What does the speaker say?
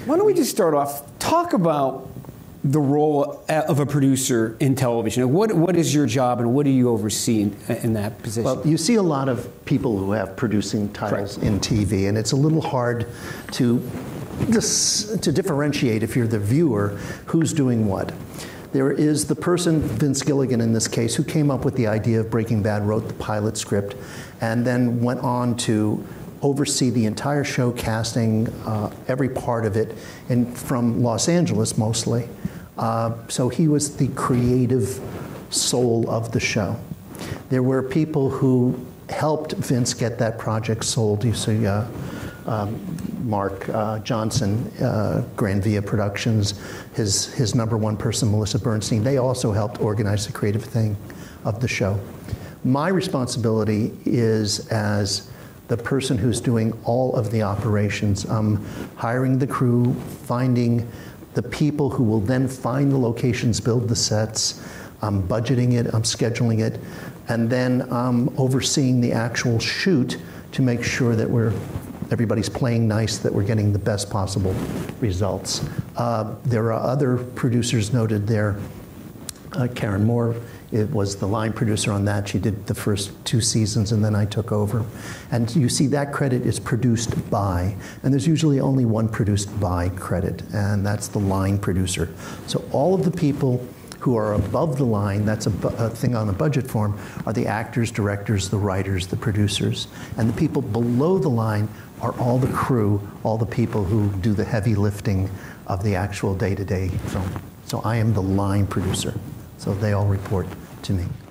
Why don't we just start off, talk about the role of a producer in television. What is your job and what do you oversee in that position? Well, you see a lot of people who have producing titles in TV, and it's a little hard to differentiate, if you're the viewer, who's doing what. There is the person, Vince Gilligan in this case, who came up with the idea of Breaking Bad, wrote the pilot script, and then went on to oversee the entire show, casting every part of it, and from Los Angeles mostly. So he was the creative soul of the show. There were people who helped Vince get that project sold. You see Mark Johnson, Grand Via Productions, his #1 person, Melissa Bernstein. They also helped organize the creative thing of the show. My responsibility is as the person who's doing all of the operations, hiring the crew, finding the people who will then find the locations, build the sets, budgeting it, scheduling it, and then overseeing the actual shoot to make sure that everybody's playing nice, that we're getting the best possible results. There are other producers noted there. Karen Moore was the line producer on that. She did the first 2 seasons, and then I took over. And you see that credit is produced by, and there's usually only one produced by credit, and that's the line producer. So all of the people who are above the line, that's a thing on the budget form, are the actors, directors, the writers, the producers. And the people below the line are all the crew, all the people who do the heavy lifting of the actual day-to-day film. So I am the line producer. So they all report to me.